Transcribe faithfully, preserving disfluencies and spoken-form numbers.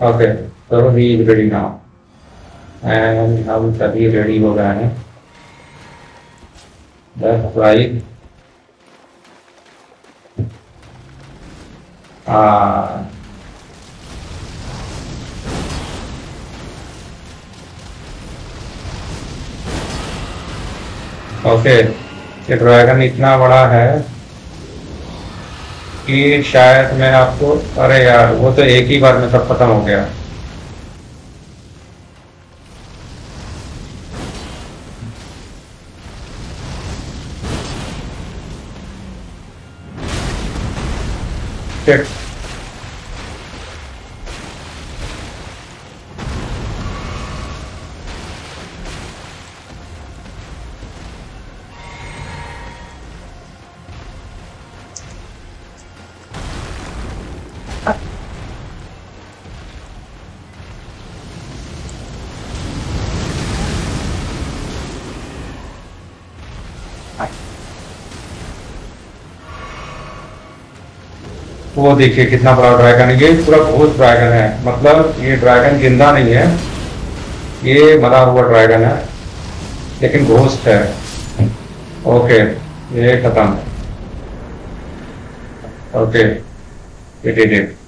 Okay, तो he is ready now and हम सभी रेडी हो गए हैं। That's right. हाँ, ओके, ये ड्रैगन इतना बड़ा है कि शायद मैं आपको, अरे यार वो तो एक ही बार में सब खत्म हो गया। Shit. वो देखिए कितना बड़ा ड्रैगन है, ये पूरा घोस्ट ड्रैगन है। मतलब ये ड्रैगन जिंदा नहीं है, ये मरा हुआ ड्रैगन है लेकिन घोस्ट है। ओके, ये खत्म। ओके, ये डिड इट।